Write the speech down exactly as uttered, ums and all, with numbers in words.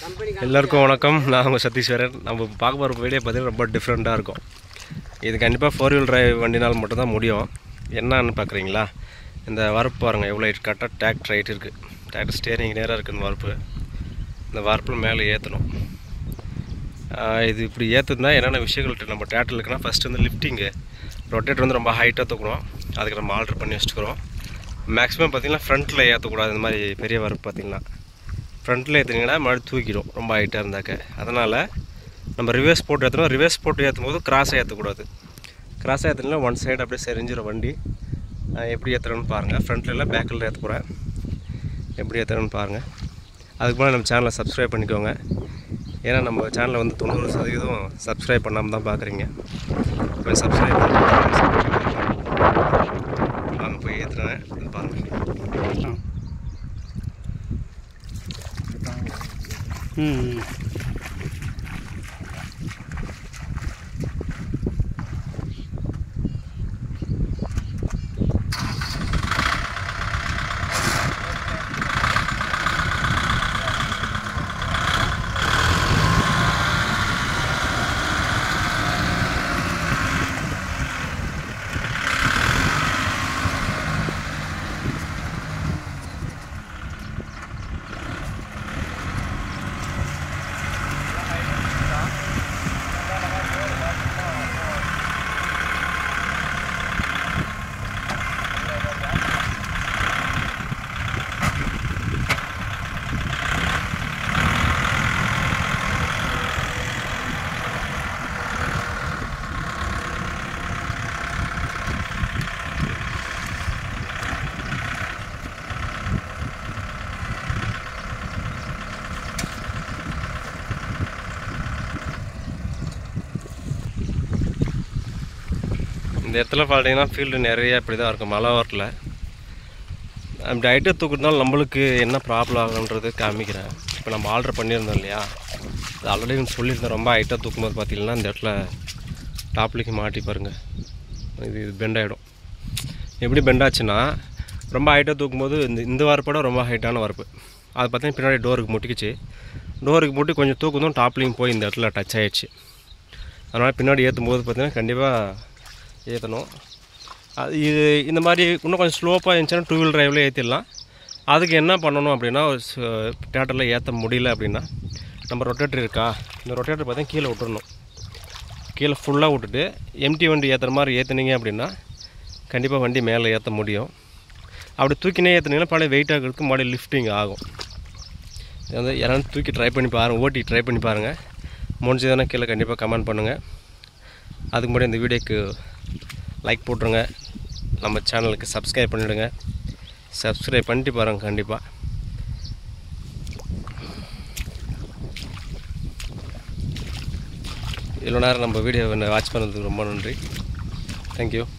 எல்லாருக்கும் வணக்கம். நான் உங்கள் சதீஸ்வரன். நம்ம பார்க்க போகிற வீடியோ பார்த்தீங்கன்னா ரொம்ப டிஃப்ரெண்ட்டாக இருக்கும். இது கண்டிப்பாக ஃபோர் வீல் டிரைவ் வண்டினால் மட்டும்தான் முடியும். என்னன்னு பார்க்குறீங்களா? இந்த வரப்பு பாருங்கள், எவ்வளோ கரெக்டாக டிராக்டர் ரைட் இருக்குது. டிராக்டர் ஸ்டேரிங் நேராக இருக்குது. இந்த வரப்பு இந்த வரப்பில் மேலே ஏற்றணும். இது இப்படி ஏற்றுனா என்னென்ன விஷயங்கள் நம்ம டிராக்டரில் இருக்குன்னா, ஃபஸ்ட்டு வந்து லிஃப்டிங்கு. ரொட்டேட்டர் வந்து ரொம்ப ஹைட்டாக தூக்குறோம், அதுக்கு நம்ம ஆல்ட்ரு பண்ணி வச்சுக்கிறோம். மேக்ஸிமம் பார்த்திங்கன்னா ஃப்ரண்ட்டில் ஏற்றக்கூடாது. இந்த மாதிரி பெரிய வரப்பு பார்த்திங்கன்னா ஃப்ரண்ட்டில் ஏற்றுனீங்கன்னா மழை தூக்கிடும் ரொம்ப ஹைட்டாக இருந்தாக்க. அதனால் நம்ம ரிவர்ஸ் போட்டு ஏற்றணும். ரிவர்ஸ் போட்டு ஏற்றும் போது கிராஸாக ஏற்றக்கூடாது. கிராஸாக ஏற்றினா ஒன் சைடு அப்படியே செறிஞ்சிடும் வண்டி. எப்படி ஏற்றுறோன்னு பாருங்கள். ஃப்ரண்ட்டில் இல்லை, பேக்கில் ஏற்ற போகிறேன். எப்படி ஏற்றுறோன்னு பாருங்கள். அதுக்கு முன்னாடி நம்ம சேனலை சப்ஸ்கிரைப் பண்ணிக்கோங்க. ஏன்னா நம்ம சேனலை வந்து தொண்ணூறு சதவீதம் சப்ஸ்கிரைப் பண்ணாமல் தான் பார்க்குறீங்க. போய் சப்ஸ்கிரைப் பண்ணி நாங்கள் போய் ஏற்றுறேன் பாருங்கள். ம் இந்த இடத்துல பார்த்தீங்கன்னா ஃபீல்டு நிறைய இப்படி தான் இருக்கும். மழை வரல அப்படி ஹைட்டாக தூக்குறதுனால நம்மளுக்கு என்ன ப்ராப்ளம் ஆகுன்றது காமிக்கிறேன். இப்போ நம்ம ஆர்டர் பண்ணியிருந்தோம் இல்லையா, அது ஆல்ரெடி சொல்லியிருந்தேன். ரொம்ப ஹைட்டாக தூக்கும்போது பார்த்தீங்கன்னா இந்த இடத்துல டாப்லிக்கு மாட்டி பாருங்கள், இது இது பெண்ட் ஆகிடும். எப்படி பெண்ட் ஆச்சுன்னா, ரொம்ப ஹைட்டாக தூக்கும்போது இந்த இந்த வரப்போட ரொம்ப ஹைட்டான வரப்பு அது பார்த்தீங்கன்னா பின்னாடி டோருக்கு முட்டிக்கிச்சு. டோருக்கு முட்டி கொஞ்சம் தூக்குதும் டாப்லிங் போய் இந்த இடத்துல டச் ஆகிடுச்சு. அதனால் பின்னாடி ஏற்றும் போது பார்த்தீங்கன்னா கண்டிப்பாக ஏற்றணும். அது இது இந்த மாதிரி இன்னும் கொஞ்சம் ஸ்லோப்பாக இருந்துச்சுன்னா டூ வீல் டிரைவில் ஏற்றிடலாம். அதுக்கு என்ன பண்ணணும் அப்படின்னா, டிராக்டரில் ஏற்ற முடியல அப்படின்னா நம்ம ரொட்டேட்டர் இருக்கா, இந்த ரொட்டேட்டர் பார்த்தீங்கன்னா கீழே விட்டுறணும். கீழே ஃபுல்லாக விட்டுட்டு எம்டி வண்டி ஏற்றுற மாதிரி ஏற்றுனீங்க அப்படின்னா கண்டிப்பாக வண்டி மேலே ஏற்ற முடியும். அப்படி தூக்கினே ஏற்றுனீங்கன்னா பழைய வெயிட் ஆகிறதுக்கு மறுபடியும் லிஃப்டிங் ஆகும். இது வந்து யாராவது தூக்கி ட்ரை பண்ணி பாருங்கள், ஓட்டி ட்ரை பண்ணி பாருங்கள். முடிஞ்சதுன்னா கீழே கண்டிப்பாக கமெண்ட் பண்ணுங்கள். அதுக்கு முன்னாடி இந்த வீடியோக்கு லைக் போட்டுருங்க. நம்ம சேனலுக்கு சப்ஸ்கிரைப் பண்ணிவிடுங்க. சப்ஸ்கிரைப் பண்ணிட்டு பாருங்கள். கண்டிப்பாக இவ்வளோ நேரம் நம்ம வீடியோவை வாட்ச் பண்ணதுக்கு ரொம்ப நன்றி. தேங்க்யூ.